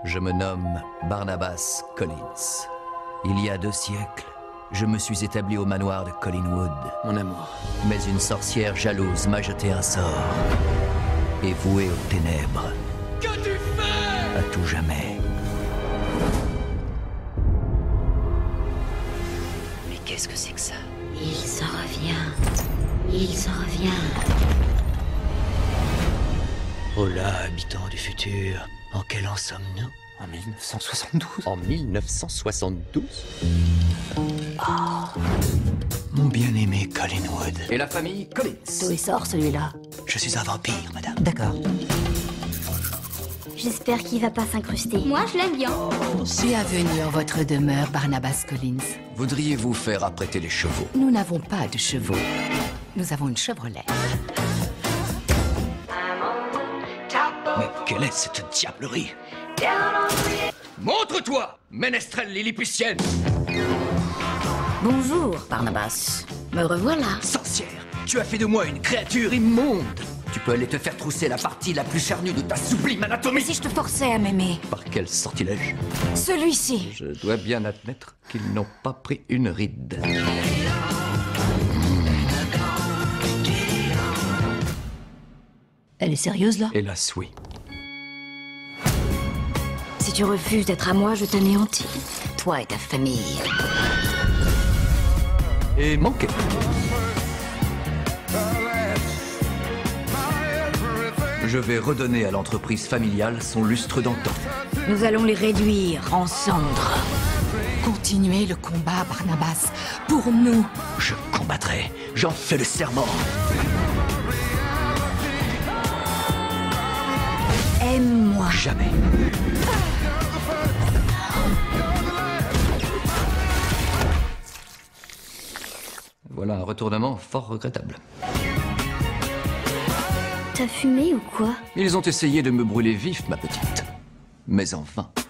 Je me nomme Barnabas Collins. Il y a 2 siècles, je me suis établi au manoir de Collinwood. Mon amour. Mais une sorcière jalouse m'a jeté un sort. Et voué aux ténèbres. Que tu fais? À tout jamais. Mais qu'est-ce que c'est que ça? Il s'en revient. Il s'en revient. Oh là, habitants du futur, en quel an sommes-nous? En 1972. En 1972? Mon bien-aimé Collinwood. Et la famille Collins. D'où il sort celui-là? Je suis un vampire, madame. D'accord. J'espère qu'il va pas s'incruster. Moi, je l'aime bien. Bienvenue en votre demeure, Barnabas Collins. Voudriez-vous faire apprêter les chevaux? Nous n'avons pas de chevaux. Nous avons une Chevrolet. Mais quelle est cette diablerie? Montre-toi, ménestrel lilliputienne. Bonjour, Barnabas. Me revoilà. Sorcière, tu as fait de moi une créature immonde. Tu peux aller te faire trousser la partie la plus charnue de ta sublime Mais anatomie. si je te forçais à m'aimer? Par quel sortilège? Celui-ci. Je dois bien admettre qu'ils n'ont pas pris une ride. Elle est sérieuse, là? Hélas, oui. Si tu refuses d'être à moi, je t'anéantis. Toi et ta famille. Et manqué. Je vais redonner à l'entreprise familiale son lustre d'antan. Nous allons les réduire en cendres. Continuez le combat, Barnabas. Pour nous. Je combattrai. J'en fais le serment. Aime-moi. Jamais. Voilà un retournement fort regrettable. T'as fumé ou quoi? Ils ont essayé de me brûler vif, ma petite. Mais en vain.